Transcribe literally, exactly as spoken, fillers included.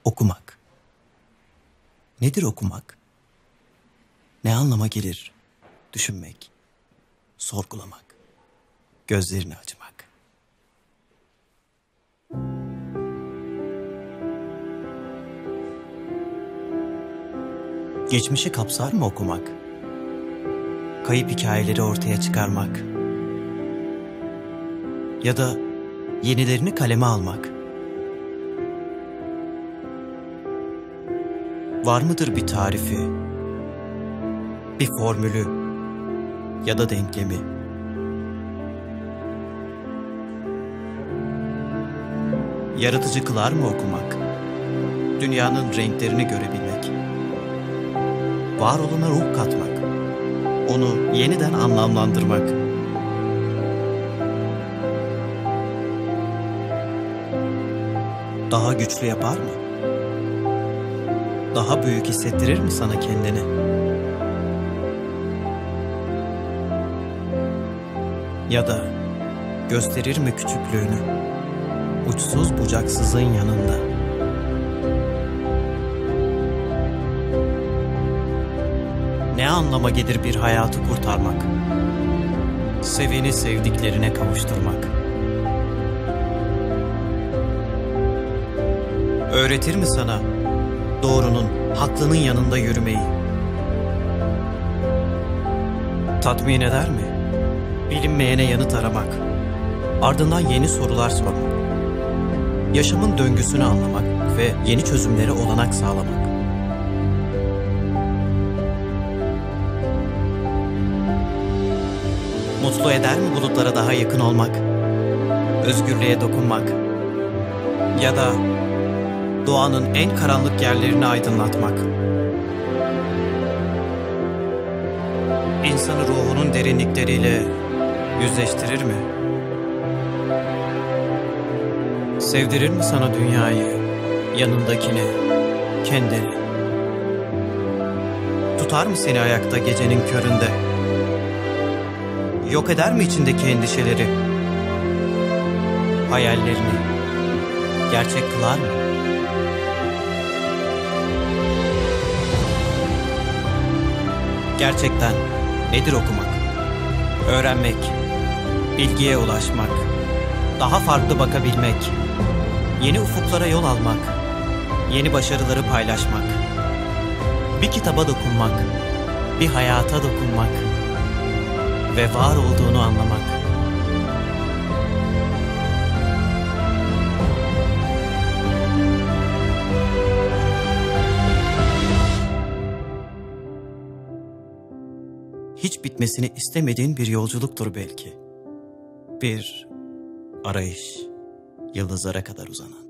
Okumak. Nedir okumak? Ne anlama gelir? Düşünmek, sorgulamak, gözlerini açmak. Geçmişi kapsar mı okumak? Kayıp hikayeleri ortaya çıkarmak. Ya da yenilerini kaleme almak. Var mıdır bir tarifi, bir formülü ya da denklemi? Yaratıcı kılar mı okumak? Dünyanın renklerini görebilmek. Var olana ruh katmak. Onu yeniden anlamlandırmak. Daha güçlü yapar mı? Daha büyük hissettirir mi sana kendini? Ya da gösterir mi küçüklüğünü uçsuz bucaksızın yanında? Ne anlama gelir bir hayatı kurtarmak? Seveni sevdiklerine kavuşturmak. Öğretir mi sana doğrunun, haklının yanında yürümeyi? Tatmin eder mi bilinmeyene yanıt aramak, ardından yeni sorular sormak, yaşamın döngüsünü anlamak ve yeni çözümlere olanak sağlamak? Mutlu eder mi bulutlara daha yakın olmak, özgürlüğe dokunmak ya da doğanın en karanlık yerlerini aydınlatmak? İnsanı ruhunun derinlikleriyle yüzleştirir mi? Sevdirir mi sana dünyayı, yanındakini, kendini? Tutar mı seni ayakta gecenin köründe? Yok eder mi içindeki endişeleri, hayallerini gerçek kılar mı? Gerçekten nedir okumak? Öğrenmek, bilgiye ulaşmak, daha farklı bakabilmek, yeni ufuklara yol almak, yeni başarıları paylaşmak, bir kitaba dokunmak, bir hayata dokunmak ve var olduğunu anlamak. Hiç bitmesini istemediğin bir yolculuktur belki. Bir arayış, yıldızlara kadar uzanan.